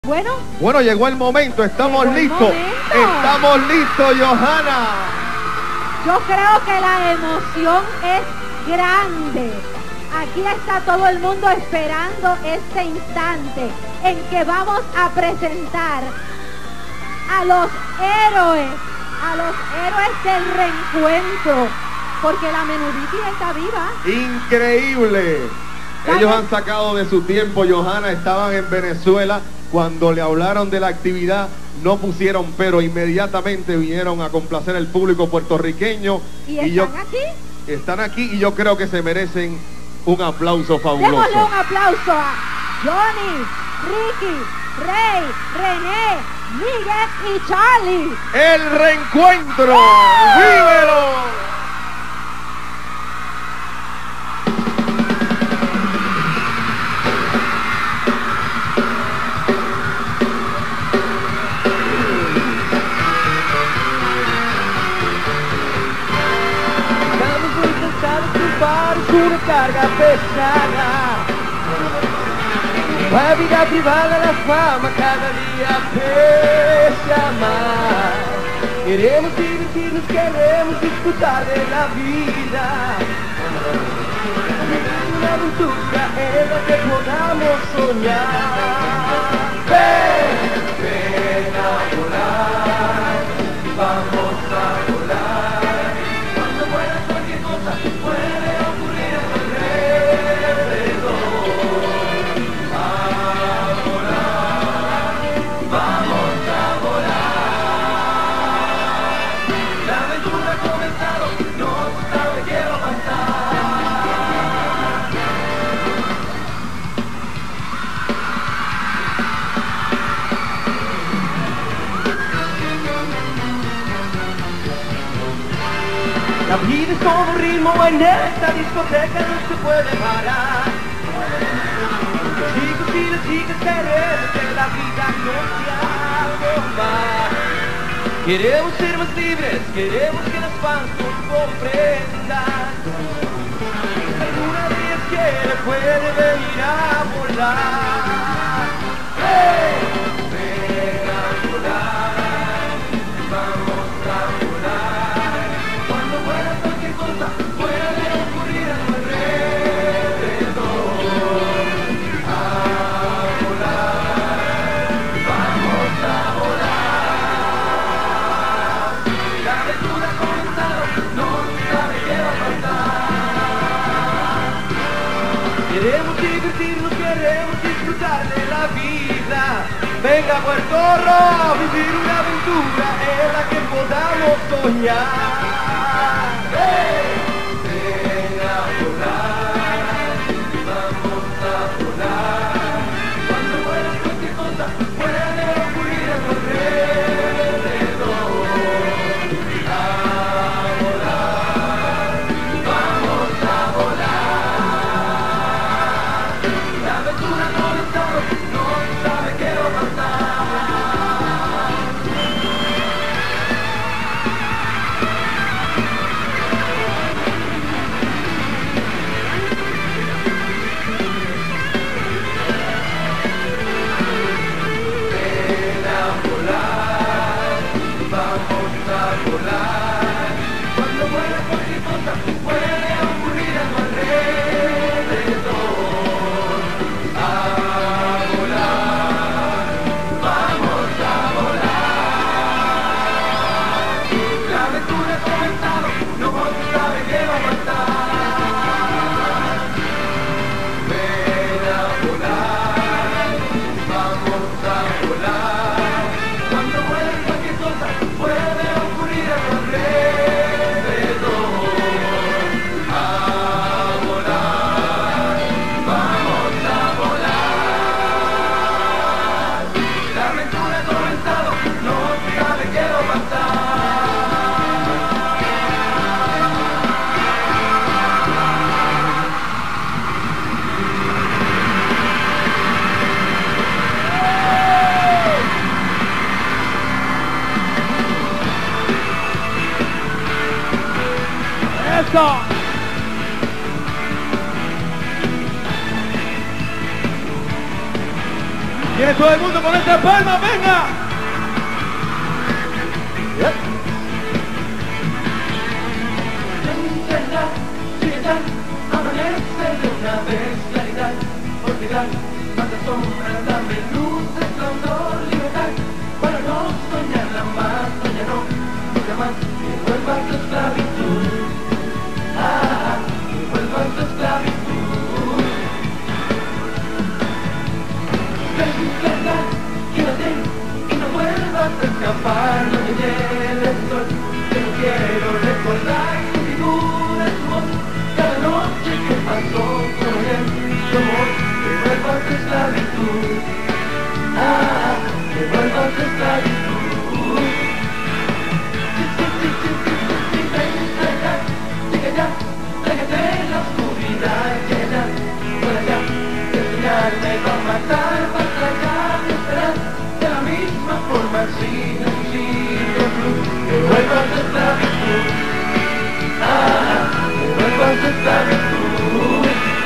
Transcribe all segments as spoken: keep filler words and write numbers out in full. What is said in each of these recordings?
Bueno, bueno, llegó el momento, estamos llegó el listos. momento. Estamos listos, Johanna. Yo creo que la emoción es grande. Aquí está todo el mundo esperando este instante en que vamos a presentar a los héroes, a los héroes del reencuentro, porque la menuditis está viva. Increíble. Ellos han sacado de su tiempo, Johanna, estaban en Venezuela. Cuando le hablaron de la actividad, no pusieron pero, inmediatamente vinieron a complacer al público puertorriqueño. ¿Y, y están yo, aquí? Están aquí y yo creo que se merecen un aplauso fabuloso. Démosle un aplauso a Johnny, Ricky, Rey, René, Miguel y Charlie. ¡El reencuentro! ¡Oh! ¡Vívelo! Es una carga pesada. La vida privada, la fama cada día pesa más. Queremos divertirnos, queremos disfrutar de la vida. Una aventura en la que podamos soñar. Ven, ven a volar, vamos a volar. Cuando vuelas cualquier cosa puede ocurrir a tu alrededor. A volar, vamos a volar. La aventura ha comenzado, no se sabe qué va a pasar. La vida es todo ritmo, en esta discoteca no se puede parar. Los chicos y las chicas queremos que la vida no sea algo más. Queremos ser más libres, queremos que las fans nos comprendan. Si alguna de ellas quiere, puede venir a volar. ¡Hey! Ven a volar, vamos a volar. Cuando vuelas cualquier cosa puede ocurrir a tu alrededor. A volar, vamos a volar. La aventura ha comenzado, no se sabe qué va a pasar. Queremos divertirnos, queremos disfrutar de la vida. Venga a Puerto Rico a vivir una aventura en la que podamos soñar. ¡Hey! Ven a volar, vamos a volar. Cuando vuelas cualquier cosa puede ocurrir a tu alrededor. A volar, vamos a volar. La aventura ha comenzado, no se sabe qué va a pasar. Ven a volar, vamos a volar. Cuando vuela cualquier cosa puede ocurrir a tu alrededor. A volar, vamos a volar. La aventura ha comenzado, no se sabe qué va a pasar. Ven a volar, vamos a volar. Cuando vuelas cualquier cosa puede ocurrir a tu alrededor. A volar, vamos a volar. La aventura ha comenzado, no se sabe qué va a pasar. ¡Eso! Viene todo el mundo con esta palma, venga. Yep. Amanece de una vez claridad, olvidar, mata sombras, dame luz, esplendor, libertad, para no soñarla más, soñar no, nunca más, que vuelvas a esclavitud, ah, que vuelvas a esclavitud. Ven, claridad, quédate y no vuelvas a escapar, no te lleves el sol, que no quiero recordar tu figura, tu voz. Cada noche que pasó con él, tu amor, que vuelvas a esclavitud, ah, que vuelvas a esclavitud. Sí, sí, sí, sí, sí, sí, sí, ven, llega, llega ya, trágate la oscuridad, llega, fuera ya, que soñarme va a matar, va a tragar y esperar, de la misma forma sin necesito luz, que vuelvas a esclavitud, ah, vuelvas a esclavitud.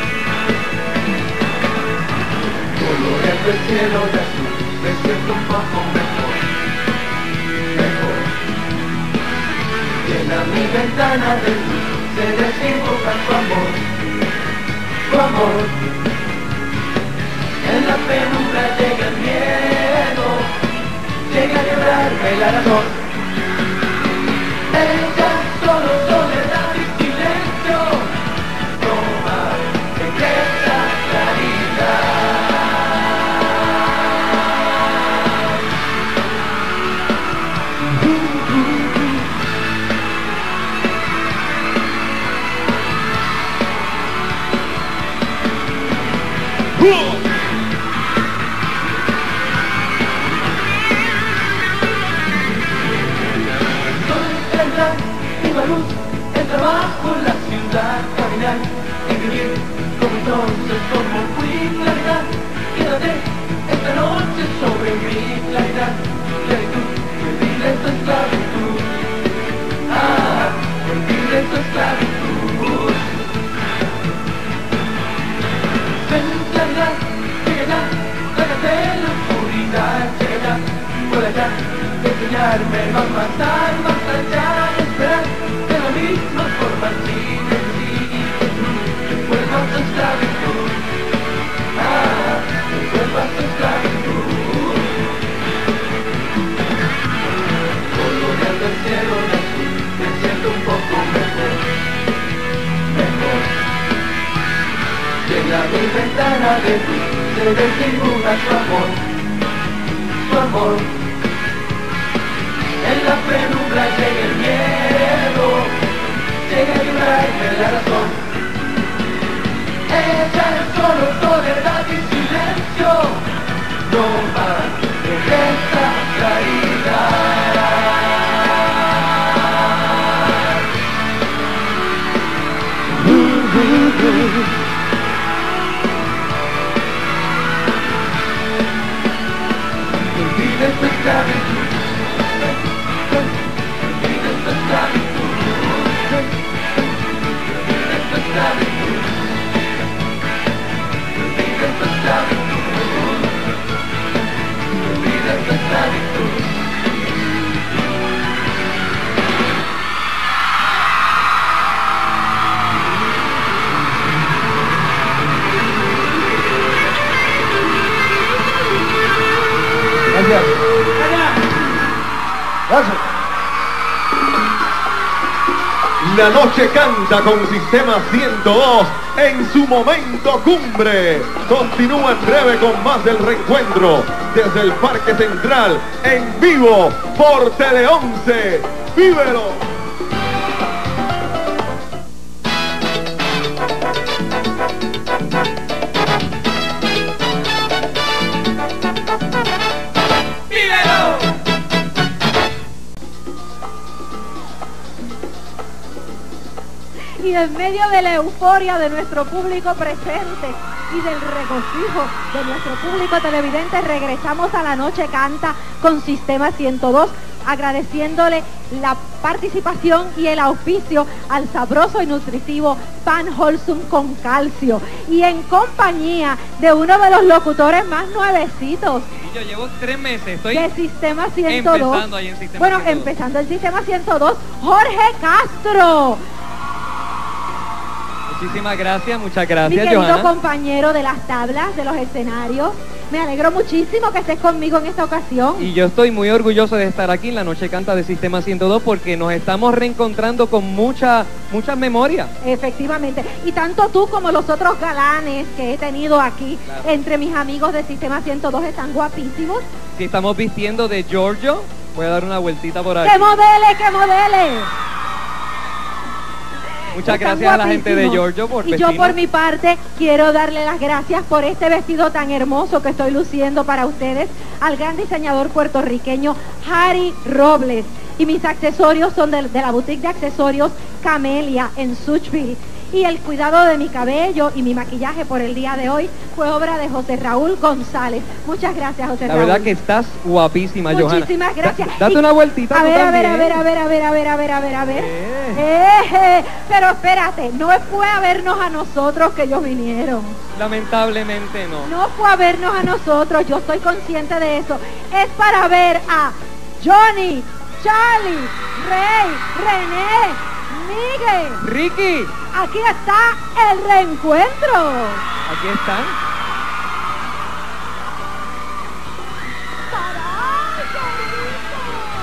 Colores del cielo de azul, me siento un poco mejor, mejor. Llena mi ventana de luz, se desinvoca tu amor, tu amor. En la penumbra llega el miedo, llega a quebrarme la razón. Ella solo soledad y silencio, no más que esa claridad. Viva luz, el trabajo, la ciudad, caminar y vivir como entonces, como fui, claridad. Quédate esta noche sobre mi claridad, claritud, olvida esta esclavitud, ah, olvida esta esclavitud. Ven, claridad, llega ya, trágate la oscuridad, llega ya, vuela ya, enseñarme va a matar, basta ya de esperar, de la misma forma sin decir, que vuelvas a esclavitud, ah, que vuelvas a esclavitud. Colores del cielo de azul, me siento un poco mejor, mejor. Llena mi ventana de luz, se desfigura su amor, su amor. En la penumbra llega el miedo, llega a librarme la razón. Ella es solo soledad y silencio, no más que esta claridad. Uh, uh, uh. Olvida esta esclavitud. Gracias. Gracias. La noche canta con Sistema ciento dos en su momento cumbre. Continúa en breve con más del reencuentro desde el Parque Central en vivo por Tele once. ¡Vívelo! Y en medio de la euforia de nuestro público presente y del regocijo de nuestro público televidente, regresamos a La Noche Canta con Sistema ciento dos agradeciéndole la participación y el auspicio al sabroso y nutritivo Pan Wholesome con calcio, y en compañía de uno de los locutores más nuevecitos. Y yo llevo tres meses, estoy de Sistema ciento dos. empezando ahí en Sistema Bueno, ciento dos. empezando el Sistema ciento dos, Jorge Castro. Muchísimas gracias, muchas Mi gracias, querido Johanna. compañero de las tablas, de los escenarios. Me alegro muchísimo que estés conmigo en esta ocasión. Y yo estoy muy orgulloso de estar aquí en la Noche Canta de Sistema ciento dos porque nos estamos reencontrando con mucha, muchas memorias. Efectivamente. Y tanto tú como los otros galanes que he tenido aquí, Claro. entre mis amigos de Sistema ciento dos, están guapísimos. Si estamos vistiendo de Giorgio, voy a dar una vueltita por ahí. ¡Que modele, que modele! Muchas Están gracias a la gente de guapísimos. Giorgio por Y yo vestirnos. por mi parte quiero darle las gracias por este vestido tan hermoso que estoy luciendo para ustedes al gran diseñador puertorriqueño Harry Robles. Y mis accesorios son de, de la boutique de accesorios Camelia en Suchville. Y el cuidado de mi cabello y mi maquillaje por el día de hoy fue obra de José Raúl González. Muchas gracias, José La Raúl. verdad que estás guapísima, Johanna. Muchísimas gracias. Da- date Y- una vueltita A tú ver, a ver, a también. ver, a ver, a ver, a ver, a ver, a ver, a ver. Eh. Eh, pero espérate, no fue a vernos a nosotros que ellos vinieron. Lamentablemente no. No fue a vernos a nosotros, yo estoy consciente de eso. Es para ver a Johnny, Charlie, Rey, René, Miguel. Ricky, Aquí está el reencuentro. aquí están. ¡Caray, qué rico!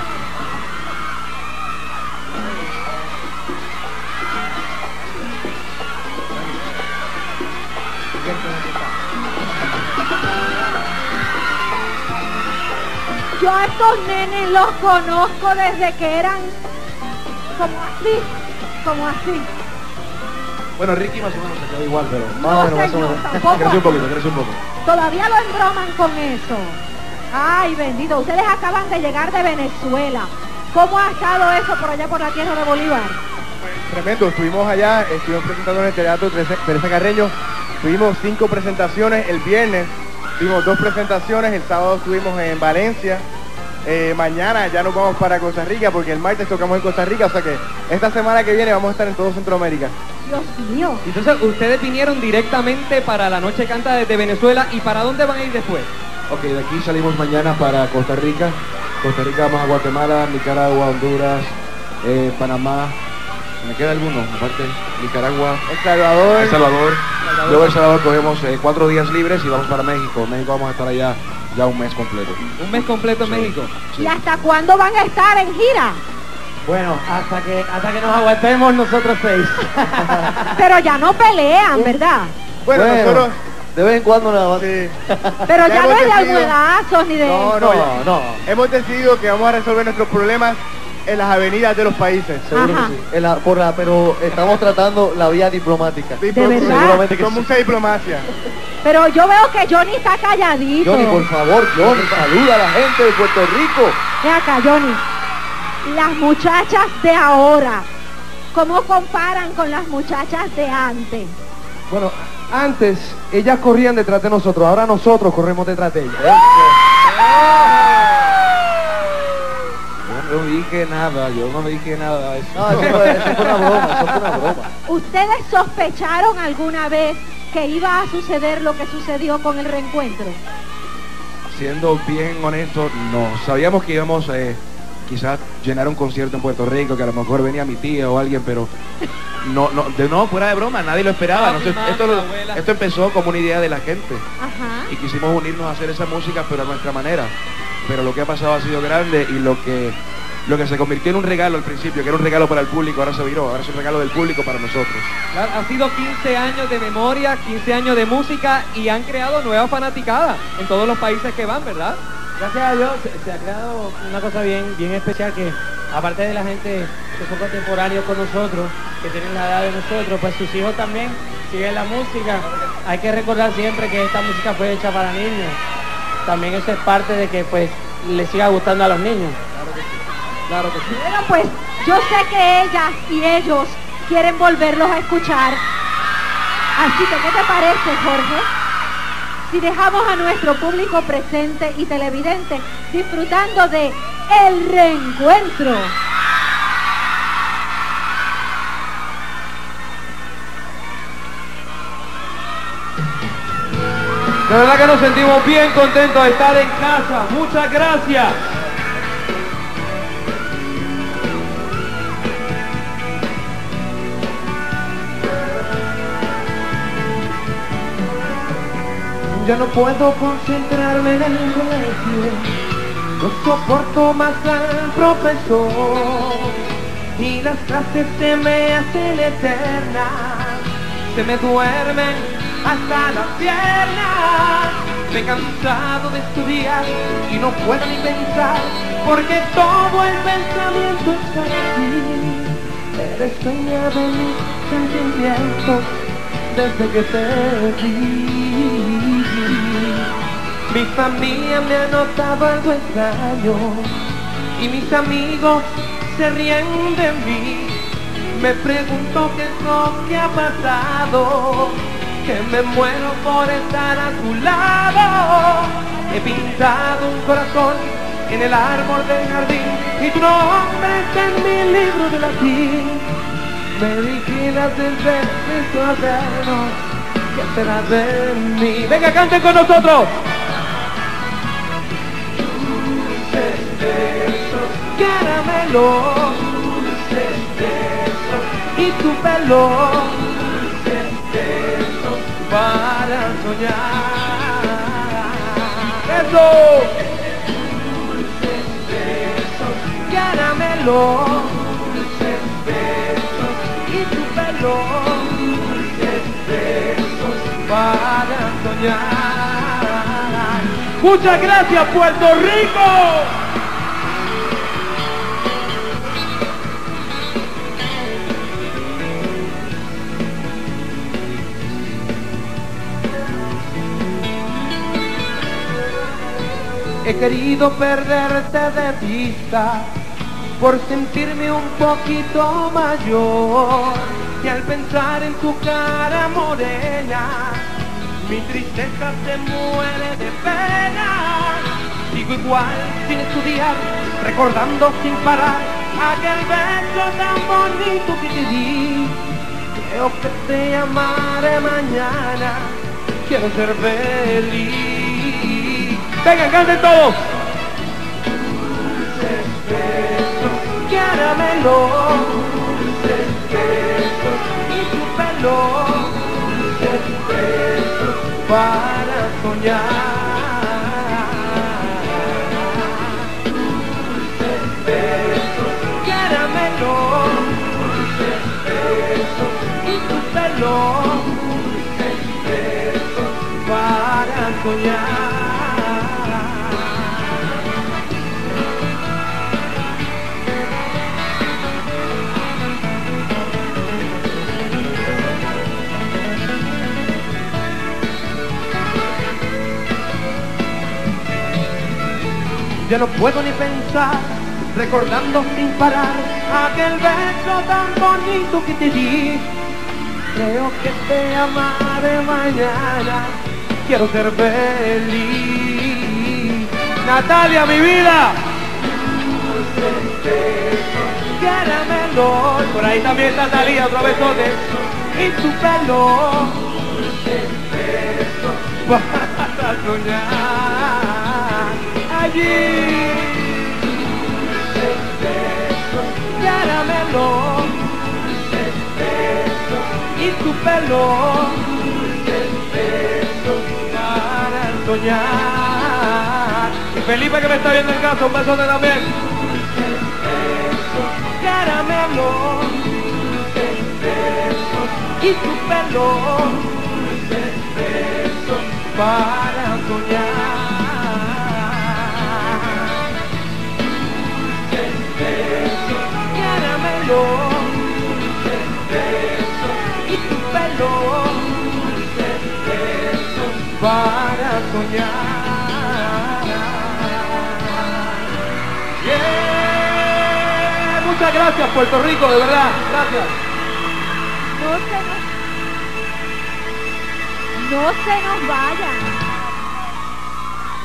Yo a estos nenes los conozco desde que eran como así, como así. Bueno, Ricky más o menos se quedó igual, pero No, más o menos, más o señor, menos. tampoco Creció un así. poquito, creció un poco. Todavía lo embroman con eso. Ay, bendito, ustedes acaban de llegar de Venezuela. ¿Cómo ha estado eso por allá por la tierra de Bolívar? Tremendo, estuvimos allá, estuvimos presentando en el Teatro Teresa Teresa Carreño, tuvimos cinco presentaciones el viernes, tuvimos dos presentaciones, el sábado estuvimos en Valencia, eh, mañana ya nos vamos para Costa Rica porque el martes tocamos en Costa Rica, o sea que esta semana que viene vamos a estar en todo Centroamérica. Dios mío. Entonces, ustedes vinieron directamente para la Noche Canta desde Venezuela. ¿Y para dónde van a ir después? Ok, de aquí salimos mañana para Costa Rica. Costa Rica vamos a Guatemala, Nicaragua, Honduras, eh, Panamá. ¿Me queda alguno? Aparte, Nicaragua, El Salvador, El Salvador. Luego El Salvador cogemos eh, cuatro días libres y vamos para México. México vamos a estar allá ya un mes completo. Un mes completo en Sí. México. Sí. ¿Y hasta cuándo van a estar en gira? Bueno, hasta que hasta que nos aguantemos nosotros seis. Pero ya no pelean, ¿verdad? bueno, Bueno. nosotros, De vez en cuando nada más. sí, Pero Ya ya no hemos es de decidido- almuerzos ni de... no, no, No, ya- no. hemos decidido que vamos a resolver nuestros problemas en las avenidas de los países. Seguro Ajá. que sí. En la- por la- pero estamos tratando la vía diplomática. Diplo- verdad? Seguramente que Con sí. mucha diplomacia. Pero yo veo que Johnny está calladito. Johnny, por favor, Johnny, saluda a la gente de Puerto Rico. Ven acá, Johnny. Las muchachas de ahora, ¿cómo comparan con las muchachas de antes? Bueno, antes ellas corrían detrás de nosotros, ahora nosotros corremos detrás de ellas. Yo no dije nada, yo no dije nada. Eso. No, eso fue, eso fue una broma, eso fue una broma. ¿Ustedes sospecharon alguna vez que iba a suceder lo que sucedió con el reencuentro? Siendo bien honesto, no. Sabíamos que íbamos eh, quizás llenar un concierto en Puerto Rico, que a lo mejor venía mi tía o alguien, pero no, no, de, no fuera de broma, nadie lo esperaba. Ah, No mi sé, mamá, esto, mi lo- abuela. esto empezó como una idea de la gente Ajá. y quisimos unirnos a hacer esa música, pero a nuestra manera. Pero lo que ha pasado ha sido grande y lo que lo que se convirtió en un regalo al principio, que era un regalo para el público, ahora se viró, ahora es un regalo del público para nosotros. Ha ha sido quince años de memoria, quince años de música y han creado nuevas fanaticadas en todos los países que van, ¿verdad? Gracias a Dios se, se ha creado una cosa bien, bien especial que aparte de la gente que son contemporáneos con nosotros, que tienen la edad de nosotros, pues sus hijos también siguen la música. Hay que recordar siempre que esta música fue hecha para niños. También eso es parte de que pues les siga gustando a los niños. Claro que sí. Bueno, pues yo sé que ellas y ellos quieren volverlos a escuchar. Así que, ¿qué te parece, Jorge? si dejamos a nuestro público presente y televidente disfrutando de El Reencuentro? De verdad que nos sentimos bien contentos de estar en casa. Muchas gracias. Ya no puedo concentrarme en el colegio, no soporto más al profesor y las clases se me hacen eternas, se me duermen hasta las piernas. Me he cansado de estudiar y no puedo ni pensar, porque todo el pensamiento está aquí. Eres dueña de mis sentimientos desde que te vi. Mi familia me ha notado algo extraño y mis amigos se ríen de mí. Me pregunto qué es lo que ha pasado, que me muero por estar a tu lado. He pintado un corazón en el árbol del jardín y tu nombre está en mi libro de latín. Me vigilas desde mis cuadernos, ¿qué será de mí? Venga, canten con nosotros. Dulces besos, caramelo, dulces besos, y tu pelo, dulces besos, para soñar. ¡Eso! Dulces besos, caramelo, dulces besos, y tu pelo, dulces besos, para soñar. Muchas gracias, Puerto Rico. He querido perderte de vista por sentirme un poquito mayor, y al pensar en tu cara morena mi tristeza se muere de pena. Sigo igual sin estudiar, recordando sin parar aquel beso tan bonito que te di. Creo que te amaré mañana, quiero ser feliz. Vengan, canten todos. Dulces besos, caramelo, dulces besos, y tu pelo, dulces besos, para soñar. Dulces besos, caramelo, dulces besos, y tu pelo, dulces besos, para soñar. Ya no puedo ni pensar, recordando sin parar aquel beso tan bonito que te di. Creo que te amaré mañana, quiero ser feliz. Natalia, mi vida. Dulces besos, caramelo, por ahí también está Natalia, otro besote. Y tu pelo, dulces besos, para soñar. Allí, dulces besos, caramelo, dulces besos, y tu pelo, dulces besos, para soñar. Y Felipe, que me está viendo en casa, un besote también. Dulces besos, caramelo, dulces besos, y tu pelo, dulces besos, para soñar. Dulces besos, y tu pelo, dulces besos, para soñar. Yeah. Muchas gracias, Puerto Rico, de verdad, gracias. No se nos, no se nos vayan.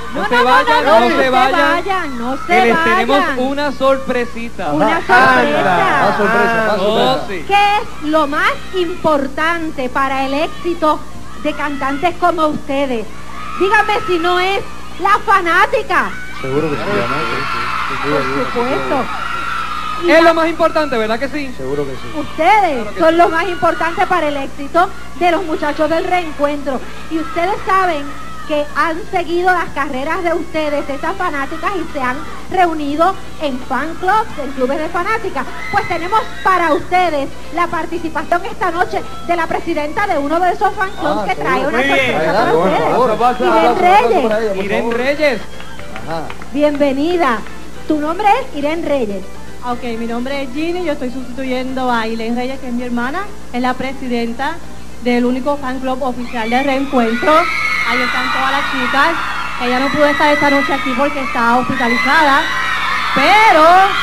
No, No, se no, no, vayan, no, no, no se se vayan. vayan, no se Que les vayan. tenemos una sorpresita. Una Más sorpresa. sorpresa, más Oh, sorpresa. sí. ¿Qué es lo más importante para el éxito de cantantes como ustedes? Dígame si no es la fanática. Seguro que sí, ¿no? Por supuesto. Y Es la- lo más importante, ¿verdad que sí? Seguro que sí. Ustedes Claro que son sí. lo más importante para el éxito de los muchachos del reencuentro. Y ustedes saben que han seguido las carreras de ustedes, de estas fanáticas, y se han reunido en fan clubs, en clubes de fanáticas. Pues tenemos para ustedes la participación esta noche de la presidenta de uno de esos fan clubs Ah, que trae seguro. una Muy bien. sorpresa para Adelante, por ustedes. favor. Aplauso, Irene aplauso, aplauso Reyes, para ella, por Irene favor. Reyes. Ajá. bienvenida. Tu nombre es Irene Reyes. Ok, mi nombre es Ginny, yo estoy sustituyendo a Irene Reyes, que es mi hermana, es la presidenta del único fan club oficial de Reencuentro. Ahí están todas las chicas. Ella no pudo estar esta noche aquí porque está hospitalizada, pero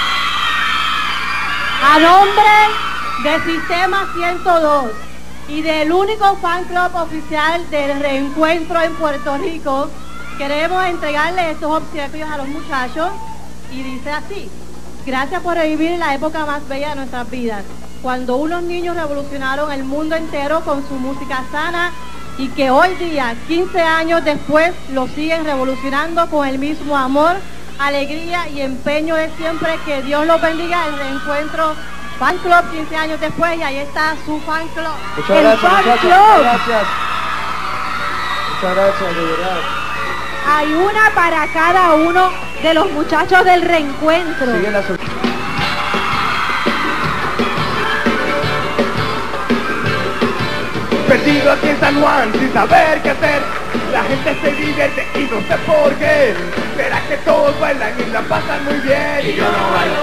a nombre de Sistema ciento dos y del único fan club oficial del Reencuentro en Puerto Rico, queremos entregarle estos obsequios a los muchachos y dice así: gracias por revivir la época más bella de nuestras vidas, cuando unos niños revolucionaron el mundo entero con su música sana y que hoy día, quince años después, lo siguen revolucionando con el mismo amor, alegría y empeño de siempre. Que Dios los bendiga. El Reencuentro Fan Club quince años después, y ahí está su fan club. Muchas El gracias, fan muchachos. club. Muchas gracias. Muchas gracias, de verdad. Hay una para cada uno de los muchachos del reencuentro. Sigue la sorpresa. Perdido aquí en San Juan sin saber qué hacer. La gente se divierte y no sé por qué. Será que todos bailan y la pasan muy bien. Y yo no bailo.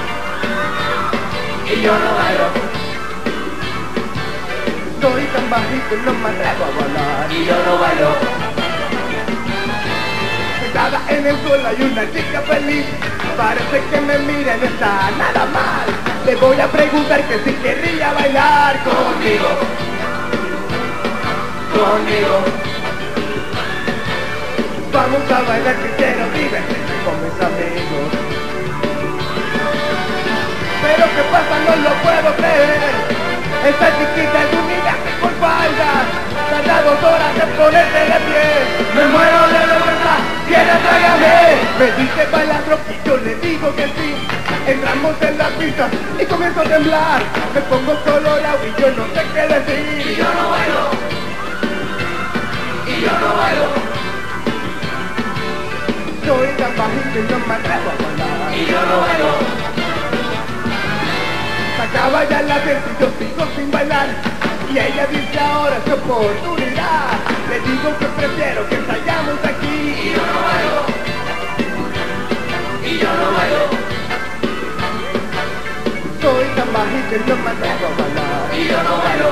Y yo no bailo. Soy tan bajito y no me atrevo a bailar. Y yo no bailo. Sentada en el suelo hay una chica feliz. Parece que me mira y no está nada mal. Le voy a preguntar que si querría bailar conmigo. Conmigo. Vamos a bailar, que quiero divertirme con mis amigos. Pero qué pasa, no lo puedo creer. Esta chiquita es un viaje por falda. Tarda dos horas en ponerse de pie. Me muero de vergüenza, quiere trágame. Me dice bailando y yo le digo que sí. Entramos en la pista y comienzo a temblar. Me pongo colorado y yo no sé qué decir. Y yo no bailo. Y yo no bailo. Soy tan bajito y no me atrevo a bailar. Y yo no bailo. Se acaba ya la fiesta y yo sigo sin bailar. Y ella dice ahora es oportunidad. Le digo que prefiero que ensayamos aquí. Y yo no bailo. Y yo no bailo. Soy tan bajito y no me atrevo a bailar. Y yo no bailo.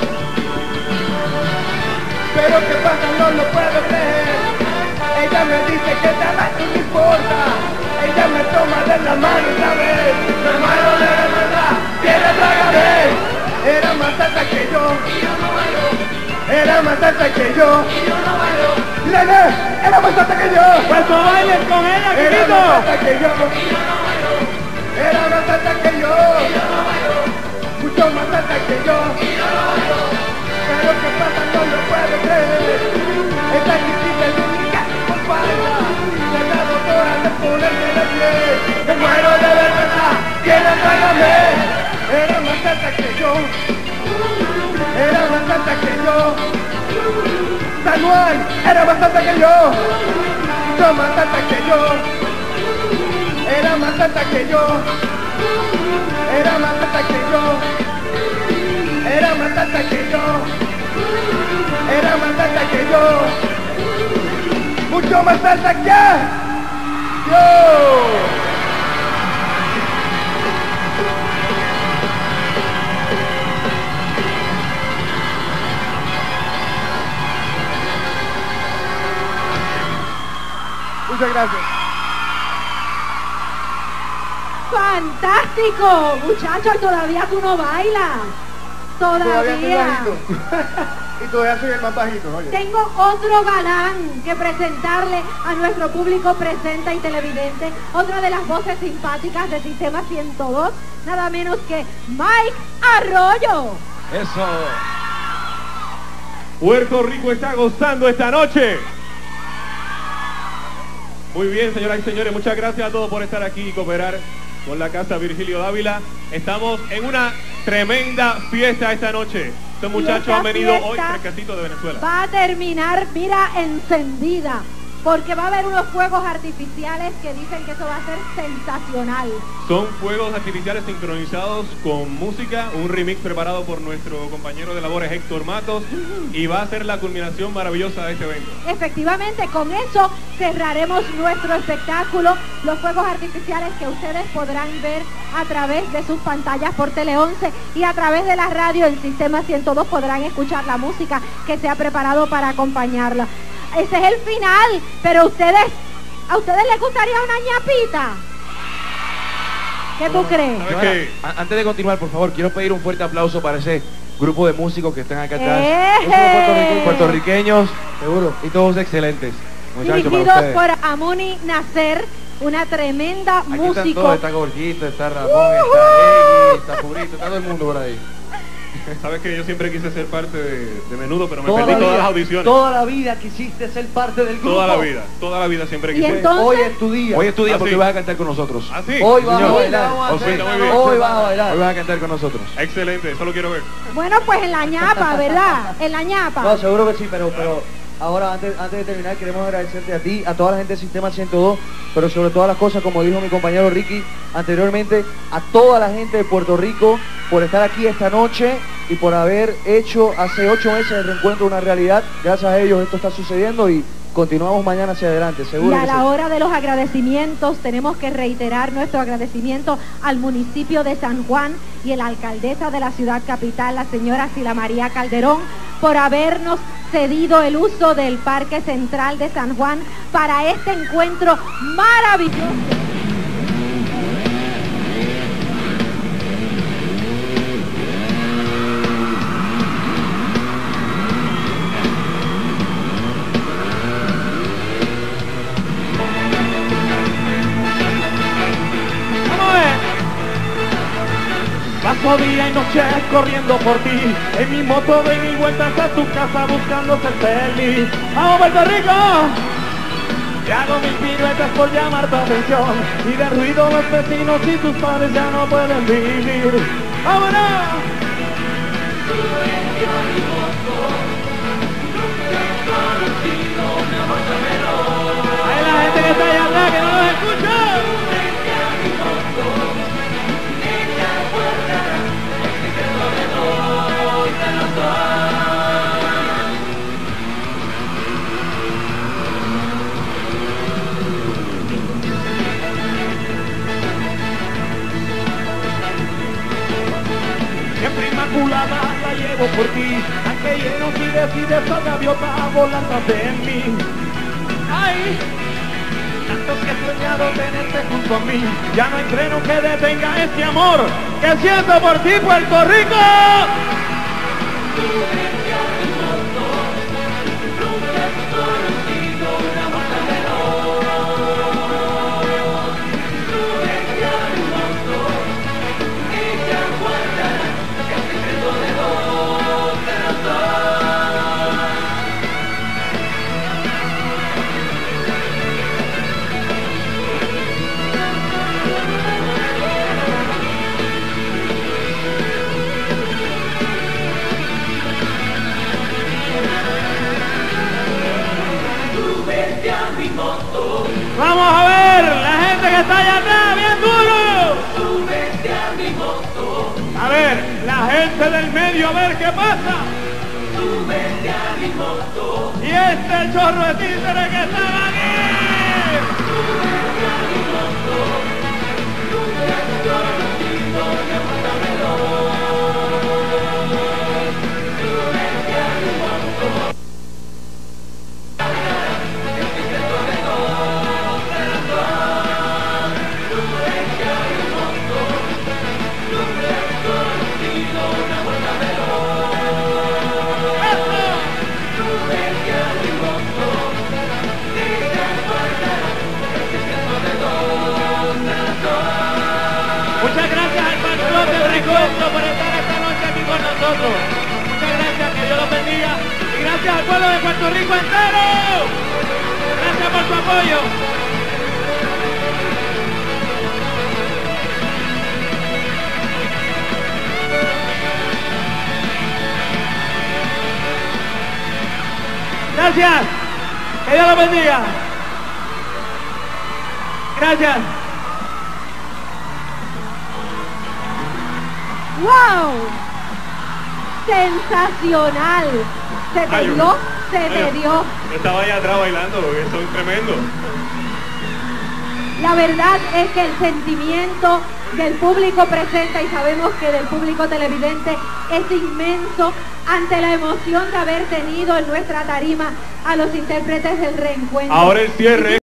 Pero qué pasa, no lo puedo creer. Ella me dice que te amas y no importa. Ella me toma de la mano otra vez. Me muero de verdad, quiere trágame. Era más alta que yo. Y yo no bailo. Era más alta que yo. Y yo no bailo. Lene, era más alta que yo. Pues no bailes con ella, era más alta que yo. Y yo no bailo. Era más alta que yo. Y yo no bailo. Mucho más alta que yo. Y yo no bailo. Pero qué pasa, no lo puedo creer. Esta chiquita es única por falta. Se da dos horas de ponerme de pie. Me muero de vergüenza, quiere trágame. Era más alta que yo. Era más alta que yo. San Juan era más alta que yo. Mucho más alta que yo. Era más alta que yo. Era más alta que yo. Era más alta que yo. Era más alta que yo. Mucho más alta que yo. Muchas gracias. ¡Fantástico! Muchachos, todavía tú no bailas. Todavía estoy Todavía. bajito. Y todavía soy el más bajito, oye. Tengo otro galán que presentarle a nuestro público presente y televidente, otra de las voces simpáticas de Sistema ciento dos, nada menos que Mike Arroyo. Eso. Puerto Rico está gozando esta noche. Muy bien, señoras y señores, muchas gracias a todos por estar aquí y cooperar con la Casa Virgilio Dávila. Estamos en una tremenda fiesta esta noche. Estos muchachos han venido hoy fresquecitos de Venezuela. Va a terminar, mira, encendida, porque va a haber unos fuegos artificiales que dicen que eso va a ser sensacional. Son fuegos artificiales sincronizados con música, un remix preparado por nuestro compañero de labores Héctor Matos, y va a ser la culminación maravillosa de este evento. Efectivamente, con eso cerraremos nuestro espectáculo, los fuegos artificiales que ustedes podrán ver a través de sus pantallas por Tele once y a través de la radio en Sistema ciento dos podrán escuchar la música que se ha preparado para acompañarla. Ese es el final, pero ustedes, ¿a ustedes les gustaría una ñapita? ¿Qué tú crees? Johanna, a- antes de continuar, por favor, quiero pedir un fuerte aplauso para ese grupo de músicos que están acá atrás. ¡Eje! Esos puertorriqueños, puertorriqueños, seguro, y todos excelentes. Muchachos, para Dirigidos ustedes. por Amuni Nacer, una tremenda Aquí están músico. todos, está Gorgito, está Ramón, está Egui, está Purito, está todo el mundo por ahí. Sabes que yo siempre quise ser parte de, de Menudo, pero me Toda perdí la todas vida, las audiciones. Toda la vida quisiste ser parte del grupo. Toda la vida, toda la vida siempre Y quise. entonces- Hoy es tu día. Hoy es tu día ¿Ah, porque sí? vas a cantar con nosotros. ¿Ah, sí? Hoy vas a Señor. bailar. Oh, sí, está muy bien. Hoy vas a bailar. Hoy vas a cantar con nosotros. Excelente, eso lo quiero ver. Bueno, pues en la ñapa, ¿verdad? En la ñapa. No, seguro que sí, pero, pero ahora antes, antes de terminar queremos agradecerte a ti, a toda la gente del Sistema ciento dos, pero sobre todas las cosas, como dijo mi compañero Ricky anteriormente, a toda la gente de Puerto Rico por estar aquí esta noche y por haber hecho hace ocho meses el reencuentro una realidad. Gracias a ellos esto está sucediendo y continuamos mañana hacia adelante, Y seguro a que la sí. hora de los agradecimientos tenemos que reiterar nuestro agradecimiento al municipio de San Juan y a la alcaldesa de la ciudad capital, la señora Sila María Calderón, por habernos cedido el uso del Parque Central de San Juan para este encuentro maravilloso. ¡Vamos a ver! Paso día y noche corriendo por ti. En mi moto doy mil vueltas a tu casa buscando ser feliz. ¡Vamos, Puerto Rico! Y hago mil piruetas por llamar tu atención. Y de ruido los vecinos y tus padres ya no pueden vivir. ¡Vámonos! Hay la gente que está allá atrás que no los escucha. Siempre inmaculada la llevo por ti, tanque lleno si decides esa gaviota volar tras de mí. Ay, tanto que he soñado tenerte junto a mí, ya no hay freno que detenga este amor que siento por ti, Puerto Rico. Vamos a ver, la gente que está allá atrás, bien duro. Súbete a mi moto. A ver, la gente del medio, a ver qué pasa. Súbete a mi moto. Y este chorro de títeres que están aquí. Súbete a mi moto. Súbete a mi chorrocito, que aguántamelo. Súbete a mi moto. ¡Eso! Muchas gracias al Fan Club del Reencuentro por estar esta noche aquí con nosotros. Muchas gracias, que Dios los bendiga. Y gracias al pueblo de Puerto Rico entero. Gracias por su apoyo. Gracias. Que Dios los bendiga. Gracias. ¡Wow! Sensacional. Se te Ay, yo- dio, se Ay, te yo- dio. Yo estaba allá atrás bailando porque son tremendos. La verdad es que el sentimiento del público presente, y sabemos que del público televidente, es inmenso ante la emoción de haber tenido en nuestra tarima a los intérpretes del Reencuentro. Ahora el cierre.